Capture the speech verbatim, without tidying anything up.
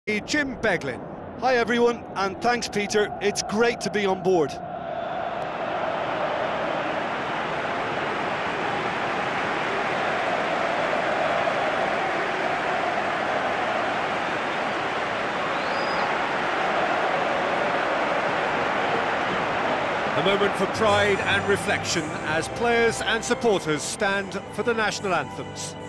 Jim Beglin. Hi everyone, and thanks Peter, it's great to be on board. A moment for pride and reflection as players and supporters stand for the national anthems.